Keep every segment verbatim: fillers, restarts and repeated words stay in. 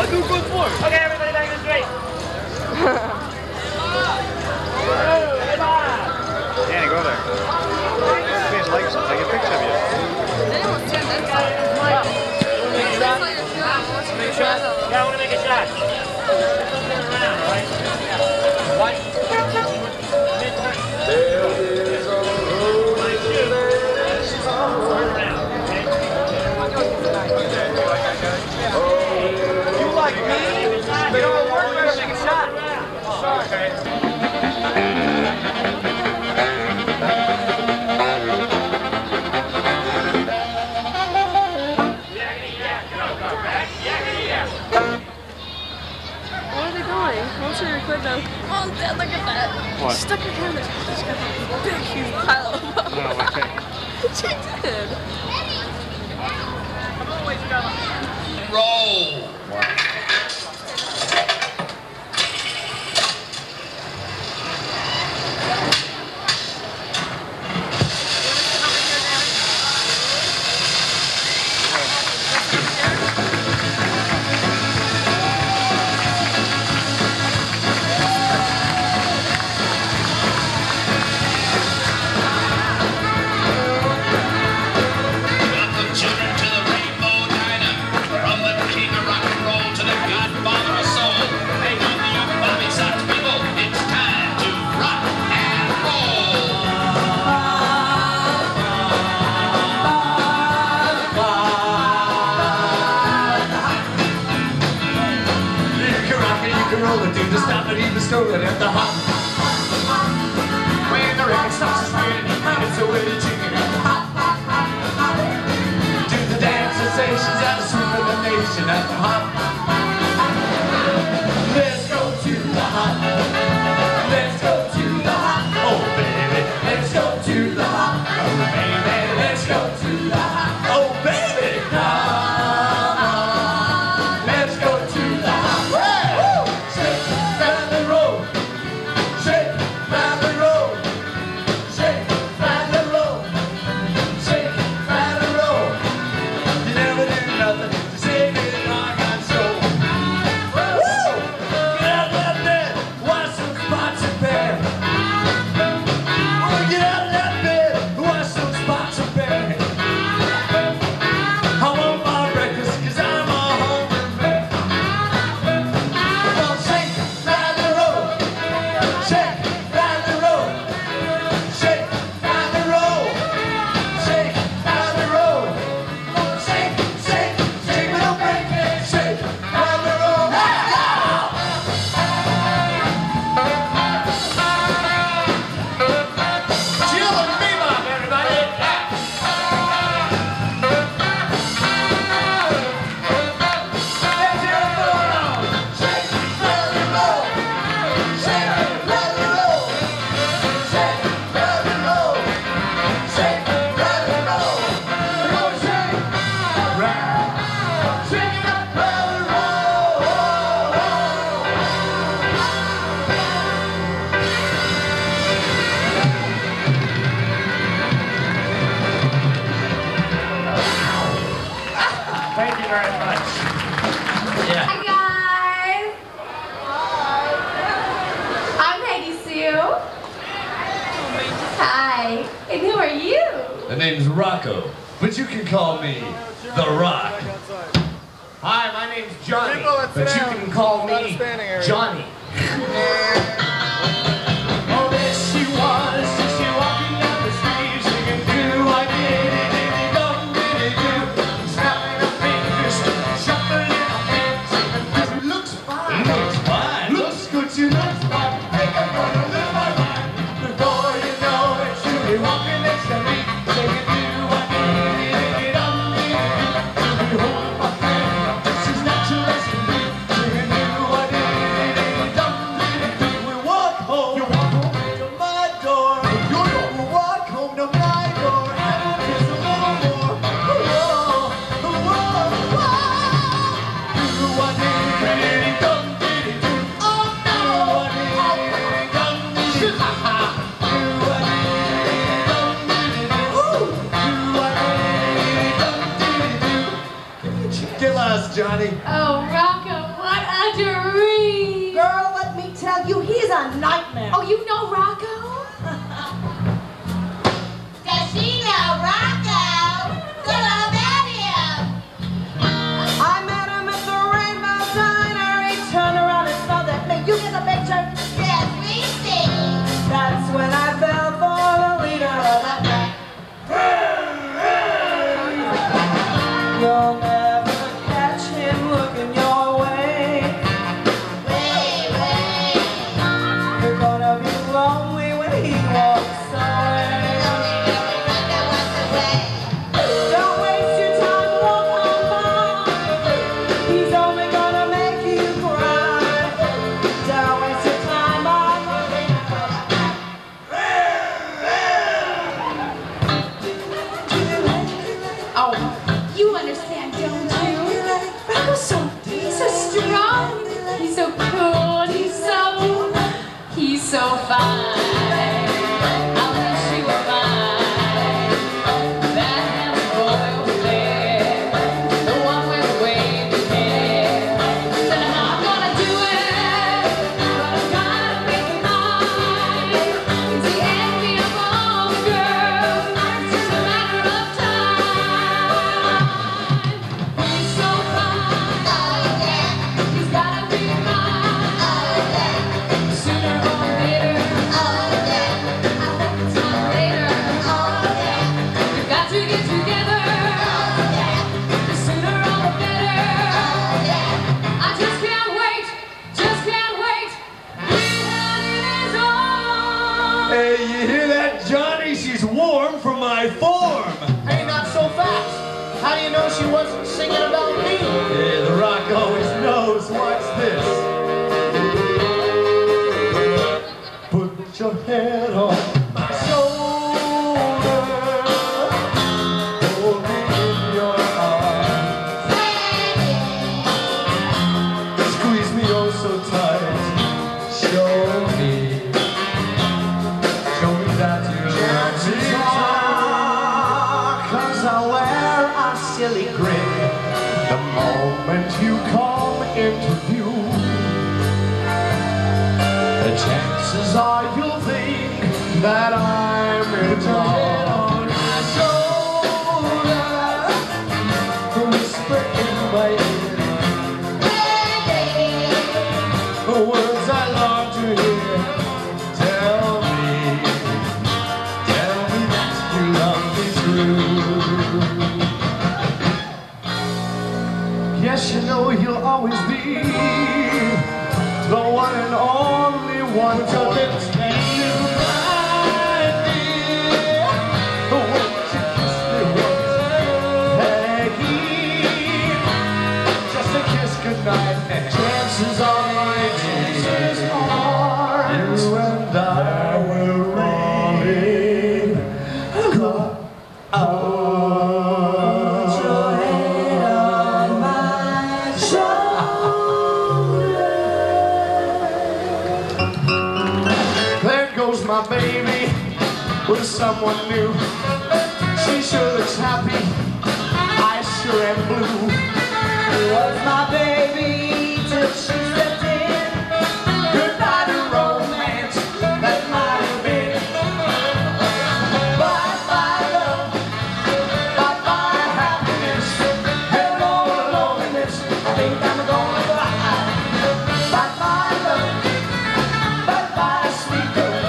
on, do good work. Okay, everybody back in the street. Danny, go there. Please like something. Take a picture of you. Make a shot? Yeah, I want to make a shot. Around, all right? What? There is a road that is around, okay? You like me? You don't work better, make a shot. Okay. What's your equipment? Mom, Dad, look at that. What? She stuck her hand in it. She's got a big, huge pile of them. No, okay. She did. Come on, wait, go. Roll. Wow. Stolen at the hop. When the record stops spinning, it's a way chicken at the hop. Do the dance sensations and the swing of the nation at the hop. Let's go to the hop. Let's go to the hop. Oh baby, let's go to the hop. Oh baby, let's go to the hop. Oh baby, come on. Let's go to the hop. Thank you very much. Yeah. Hi guys. I'm Peggy Sue. Hi. And who are you? The name's Rocco, but you can call me The Rock. Hi, my name's Johnny, but you can call me Johnny. Oh, there she was, she walking down the street, singing, do I did it, did it, don't did it, do. Snapping her fingers, shuffling her hands, singing, looks fine, looks fine, looks good, she looks fine. Think I'm gonna lose my mind. Before you know it, she'll be walking next to me, singing, do I did it, did it, don't did it, do. She'll be holding my hand, she's natural as can be, singing, do I did it, did it, don't did it, do. We walk home, you walk home to my door, you will walk home to my door, and we'll kiss a little more. Whoa, whoa, whoa. Do I did it, don't did it, do. Oh no, do I did it, don't did it, ha ha. Do I did it, don't did it, do. Do I did it, don't did it, do. Give lost, Johnny. Oh, Rocco, a nightmare. Oh, you know Rocco? Does she know Rocco? Tell her about him. I met him at the Rainbow Diner. He turned around and smiled at me. You get the picture? Yes, we see. That's when I fell for the leader of that pack. You'll never catch him looking your way. Wait, wait. You're gonna be lonely when he walks away. Don't waste your time, walk on by. He's only gonna make you cry. Don't waste your time on Oh, you understand, don't you? Rocco's so, he's so strong. He's so cool. He's so, he's so fine. I wish you were mine. That handsome boy over there, the one with the wavy hair. Said I'm not gonna do it, but I'm gonna make it mine. He's the envy of all the girls. It's just a matter of time. He's so fine. Oh yeah. He's gotta be mine. Oh yeah. Sooner or later. Oh yeah. I hope it's not later. Oh yeah. We've got to get together. Oh yeah. The sooner all the better. Oh yeah. I just can't wait. Just can't wait. It is on. Hey, you hear that, Johnny? She's warm from my form. Hey, not so fast. How do you know she wasn't singing about me? Yeah, the Rock always knows. Watch this. Put your head on my shoulder. Hold me in your arms. Squeeze me oh so tight. Show me. Show me that you love me. Cause I wear a silly grin the moment you come into view. The chances are you'll think that I'm in love. On my shoulder, whisper in my ear the words I long to hear. Tell me, tell me that you love me true. Yes, you know you'll always be the one and only one for me. You remind me the way you kiss me once, Peggy. Just a kiss goodnight, and chances are, chances are, you and I will really go out. My baby with someone new. She sure looks happy, I sure am blue. It was my baby till she stepped in. Goodbye to romance, that might have been. Bye bye love, bye bye happiness. Hello loneliness, I think I'm gonna die. Bye bye love, bye bye sweet girl.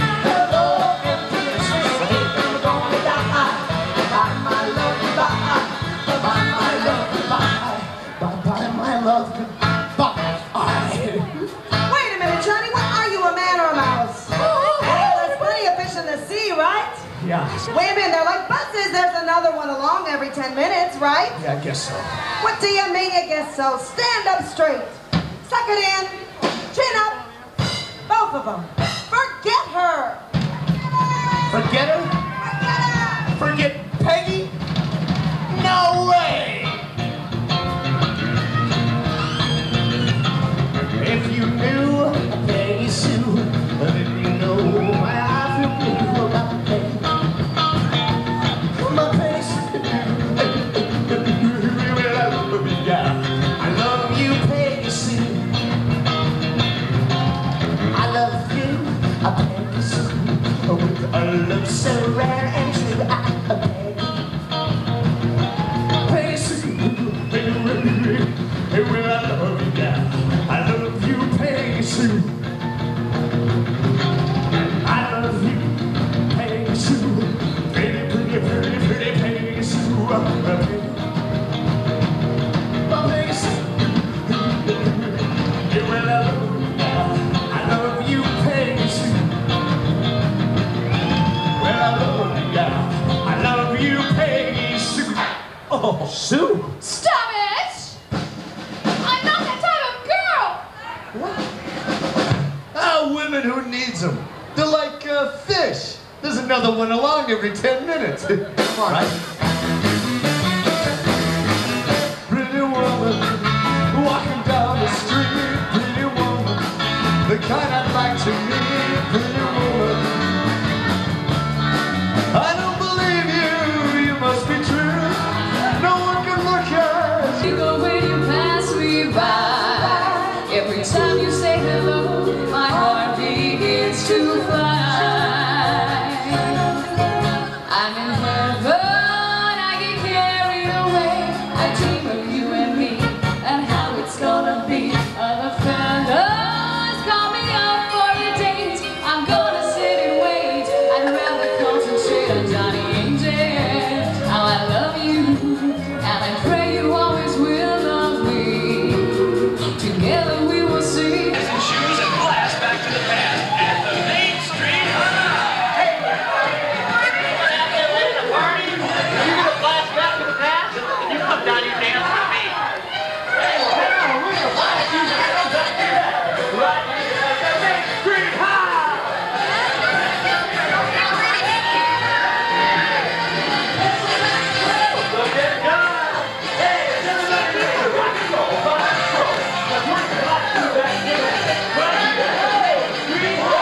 Wait a minute, Johnny. What are you, a man or a mouse? Well, there's plenty of fish in the sea, right? Yeah, Women, they're like buses. There's another one along every ten minutes, right? yeah, I guess so. What do you mean you guess so? Stand up straight. Suck it in. Chin up. Both of them. Forget her. Forget her? Forget her. Forget Peggy? No way! If you knew Peggy Sue, then you know why I feel blue about Peggy. My Peggy Sue, I love you, Peggy Sue. I love eats them. They're like uh, fish. There's another one along every ten minutes. Right? Pretty woman, walking down the street. Pretty woman, the kind I'd like to meet. Pretty woman, I don't believe you. You must be true. No one can look at you. You go when you pass me by. Every time you say hello, my heart begins to fly. I'm in heaven, I get carried away. I dream of you and me, and how it's gonna be. Other fellas call me up for a date. I'm gonna sit and wait. I'd rather concentrate on Johnny Angel. How I love you, and I pray you always will love me. Together we will see. Shoes and blast back to the past at the Main Street High. Hey, we're at the party. You're gonna blast back to the past? You come down here and dance with me. Hey, we're gonna blast you right here at the Main Street High. Look at God. Hey, it's everybody here. Rock and roll, rock and roll. Let's rock and roll to that dance. Right here at the Main Street High.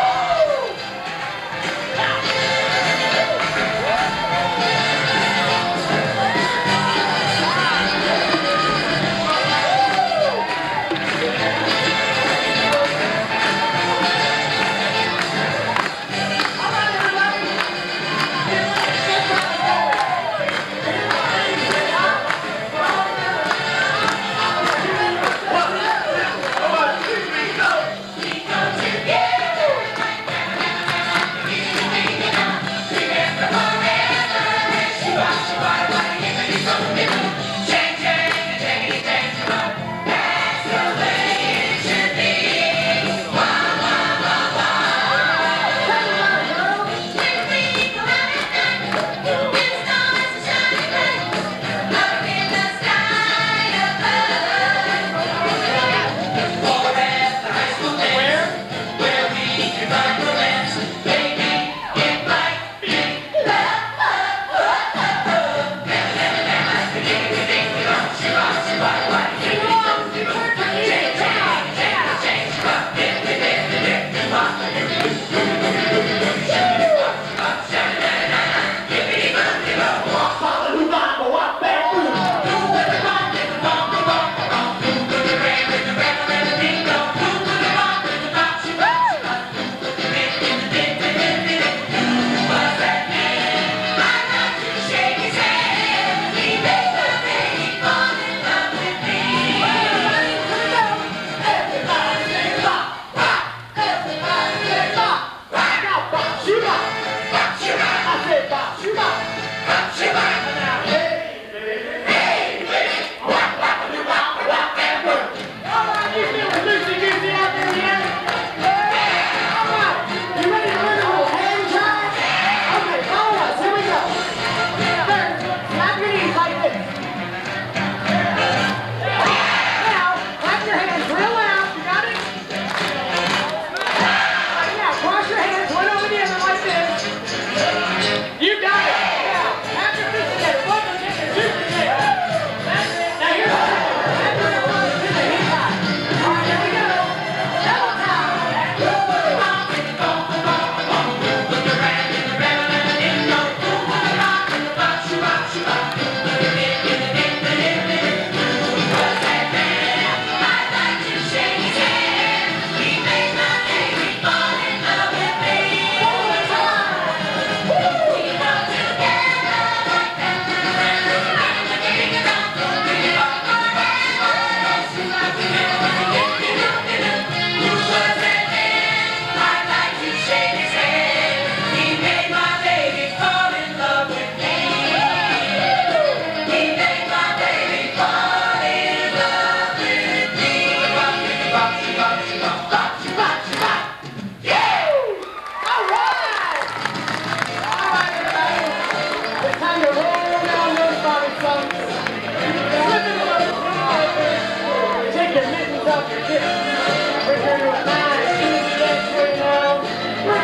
Take your mittens off your hips. Return to a nice, easy dance right now.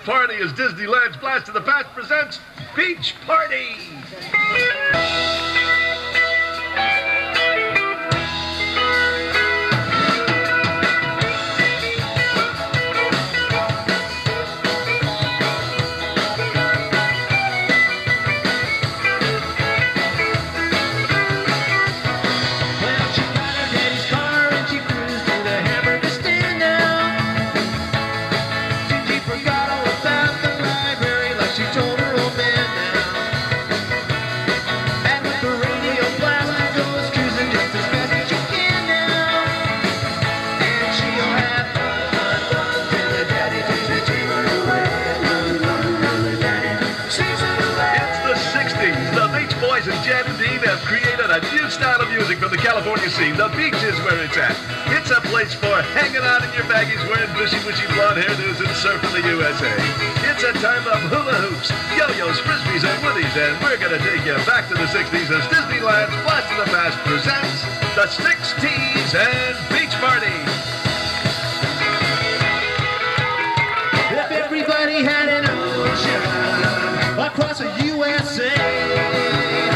party as Disneyland's Blast of the Past presents Beach Party! A new style of music from the California scene. The beach is where it's at. It's a place for hanging out in your baggies, wearing bushy-bushy blonde hairdos and surfing the U S A. It's a time of hula hoops, yo-yos, frisbees, and woodies, and we're going to take you back to the sixties as Disneyland's Blast of the Past presents the sixties and Beach Party. If everybody had an ocean across the U S A,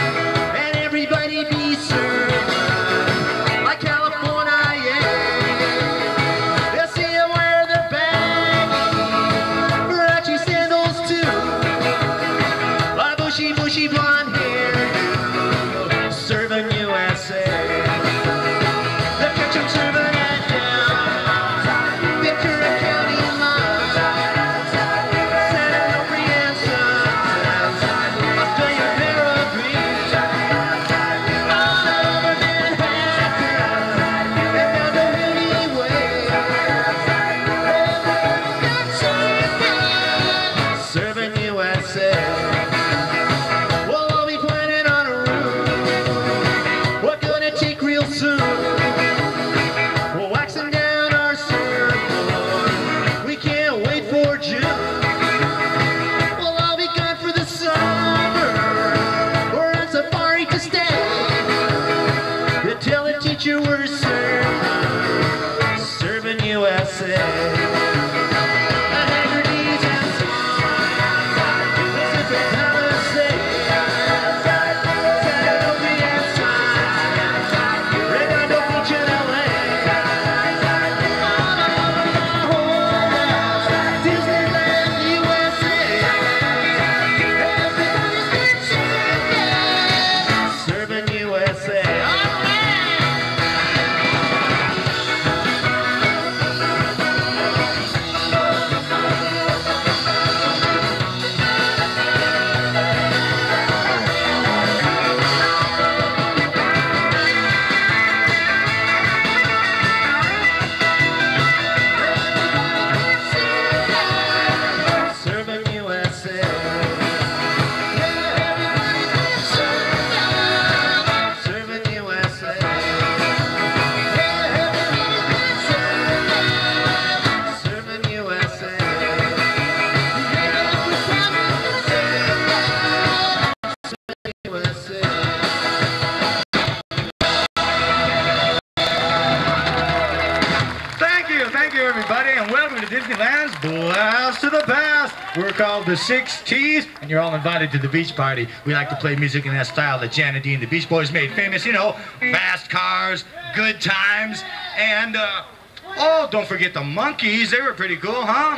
Disneyland's Blast of the Past. We're called the sixties, and you're all invited to the beach party. We like to play music in that style that Janet Dee and the Beach Boys made famous. You know, fast cars, good times, and, uh, oh, don't forget the Monkees. They were pretty cool, huh?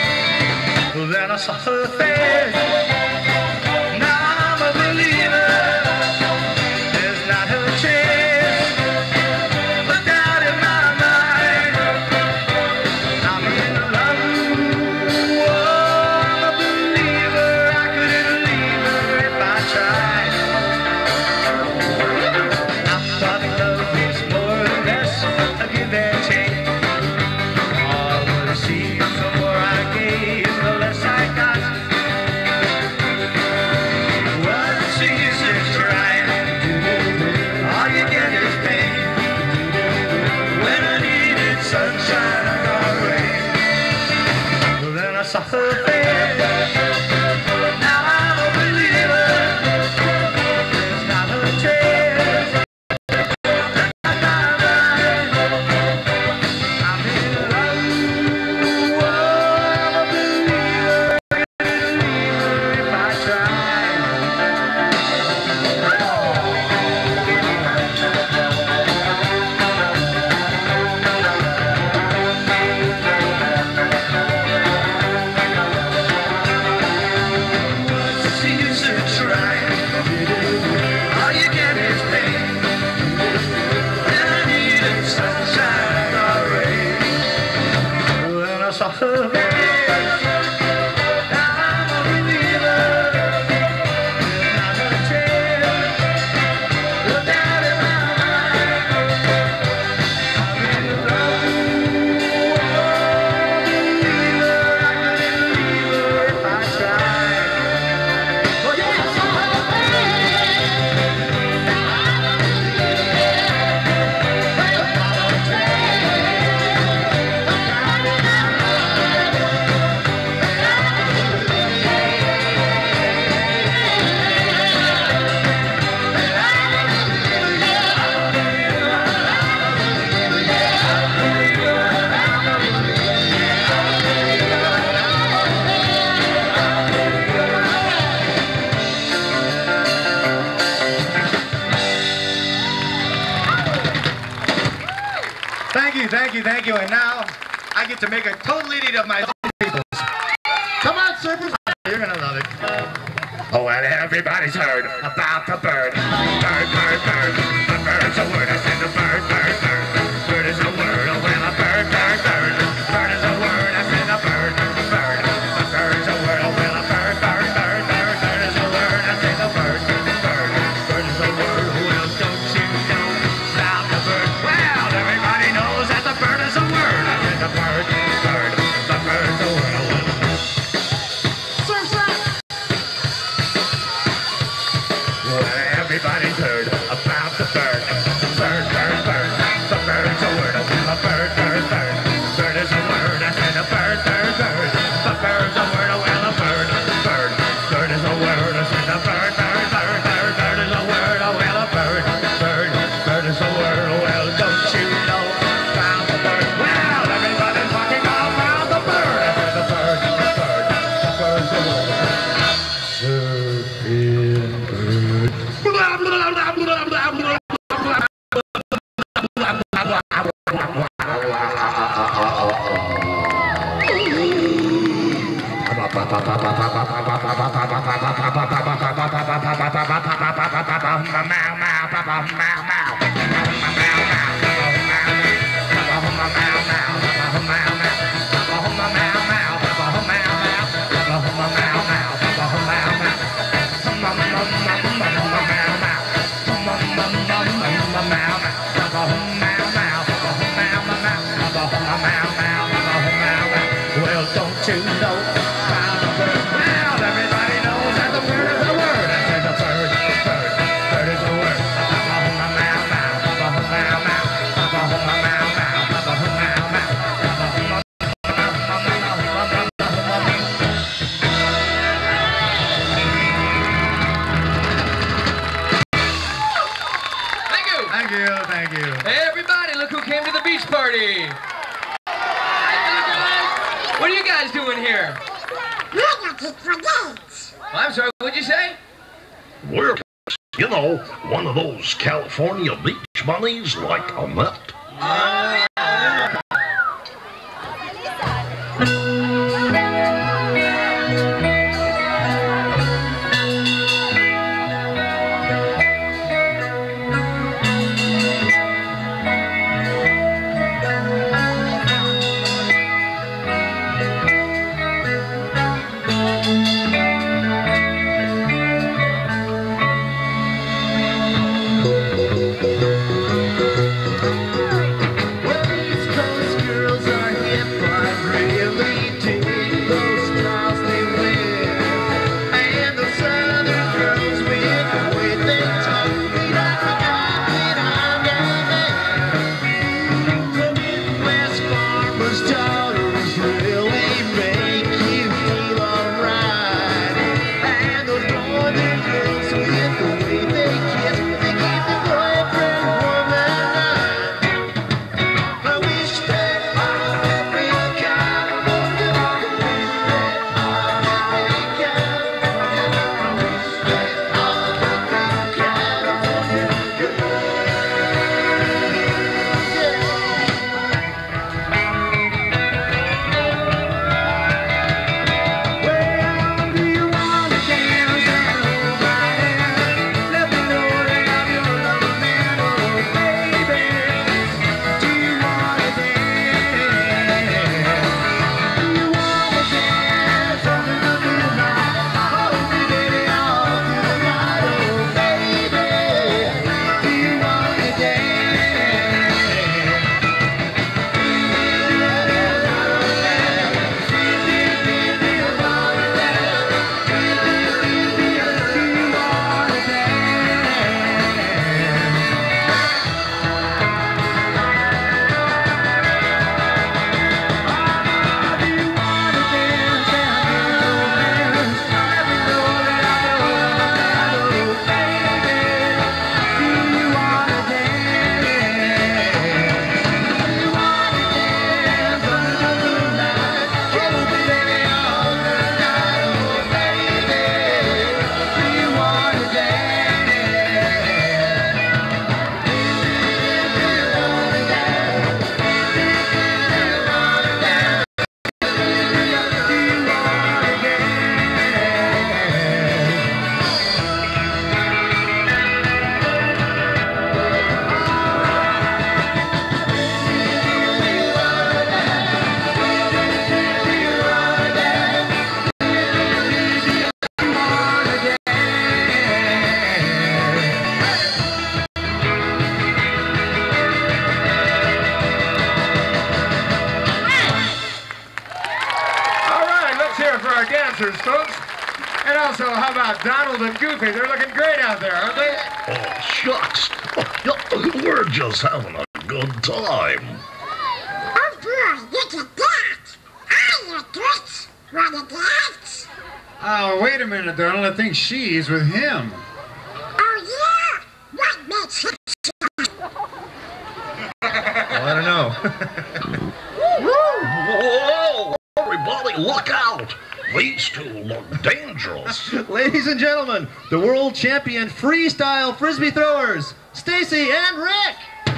Then I saw her face. Now I'm a believer. you, thank you, thank you. And now I get to make a total idiot of my people. Come on, surfers. You're gonna love it. Oh, and everybody's heard about the bird. Bird, bird, bird. The bird's a word. I said the bird, bird, bird. Bird is a word. Oh, well, a bird, bird, bird. Bird is a word. I said a bird, bird. The bird's a word. Oh, well, a bird, bird, bird, bird. Bird is a word. I said the bird, bird. Bird is a word. Well, don't you know about the bird? Well, everybody knows that the bird is a word. I said the bird, bird. The bird's a word. Oh, well. Everybody's heard about the bird. Bird, bird, bird. The bird's a word. A bird, bird, bird. Bird is a word. I said a bird, bird, bird. The bird's a word. Well, a bird, bird. Bird is a word. I said a bird, bird, bird. Bird, bird is a word. Well, a bird, bird. Bird is a word. Well, don't you know about the bird? Well, everybody's talking about the bird. I said the bird, bird. The bird's a word. Surfing bird. Well, don't you know about the bird? Well, everybody knows that the bird is a word. I said the bird, bird, bird is a word. Thank you. Thank you, thank you. Hey, everybody, look who came to the beach party. What are you guys doing here? We're looking for dates. I'm sorry, what'd you say? We're, you know, one of those California beach bunnies like a nut. Well, Also, how about Donald and Goofy? They're looking great out there, aren't they? Oh, shucks. We're just having a good time. Oh boy, look at that! I look good! Wanna dance? Oh, wait a minute, Donald. I think she's with him. Oh yeah? What makes him Well, I don't know. Whoa! Everybody, look out! These two look dangerous. Ladies and gentlemen, the world champion freestyle frisbee throwers, Stacy and Rick.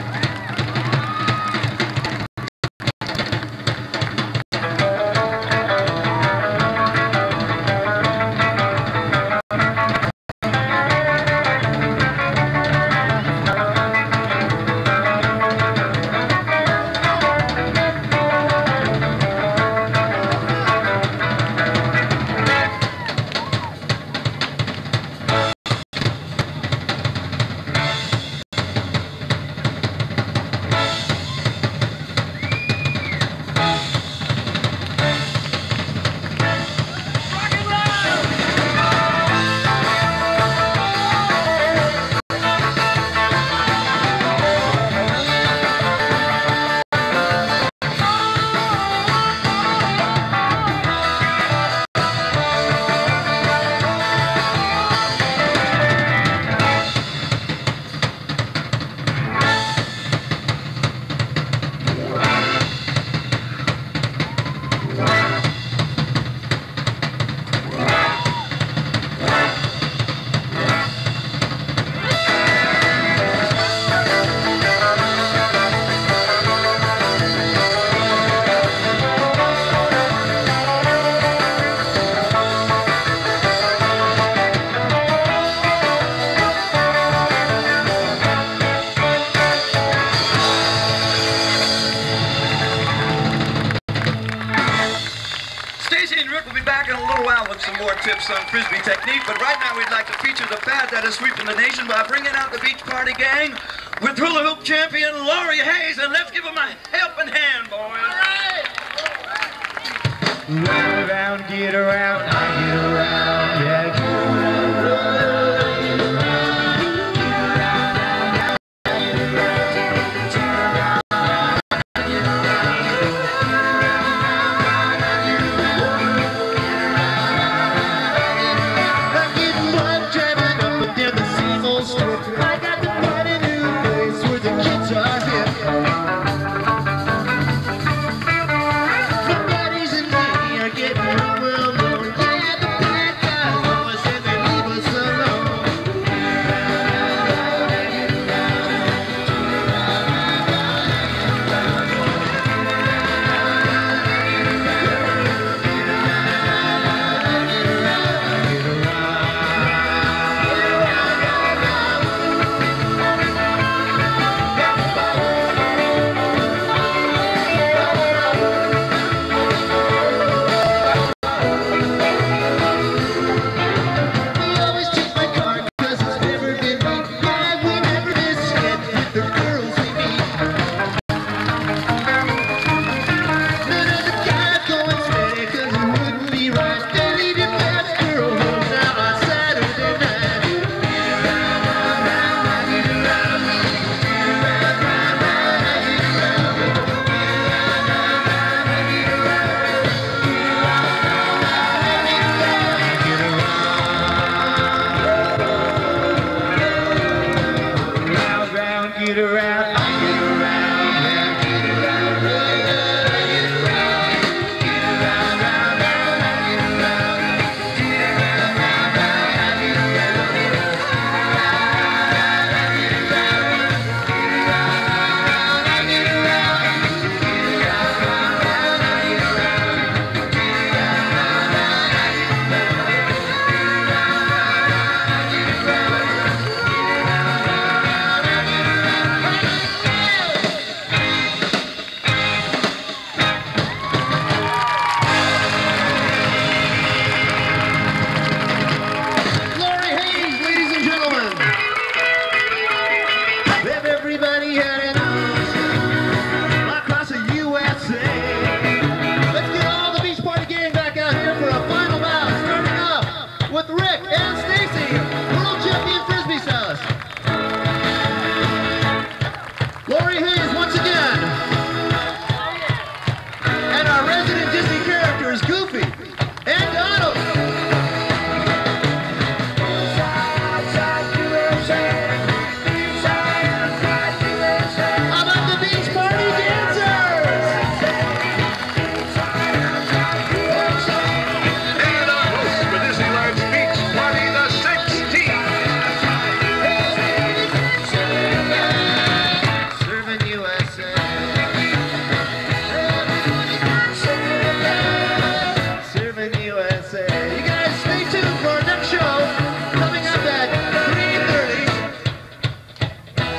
Some more tips on frisbee technique, but right now we'd like to feature the fad that is sweeping the nation by bringing out the beach party gang with hula hoop champion Laurie Hayes, and let's give them a helping hand, boys. All right. Round, round, get around, I get around, yeah, get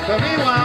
But meanwhile,